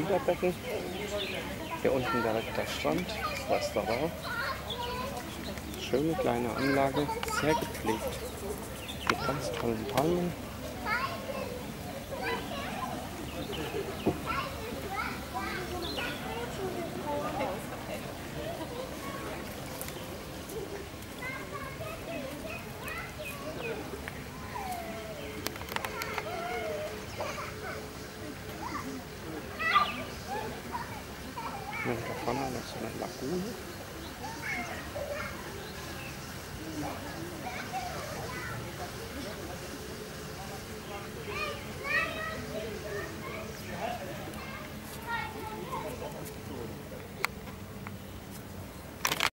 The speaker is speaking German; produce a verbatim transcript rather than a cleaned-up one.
Fliederbecken. Hier unten direkt der Strand, das Restaurant. Schöne kleine Anlage, sehr gepflegt, mit ganz tollen Palmen. Und da vorne noch so eine Lagune.